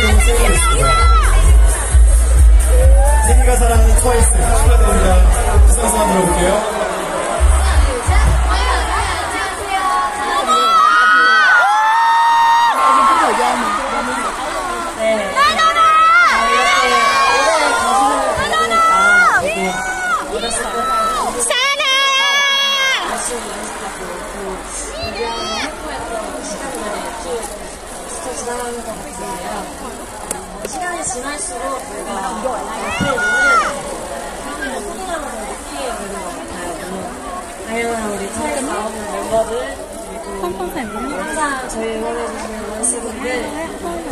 활동을 시작했습니다. 세기가 사랑하는 트와이스 축하드립니다. 수상 소감 들어볼게요. 지나가는 것 같은데요. 시간이 지날수록 저희가 옆에 있는 소중함을 더 느끼게 되는 것 같아요. 다양한 우리 트와이스 나오는 멤버들, 그리고 항상 저희 응원해주시는 원시분들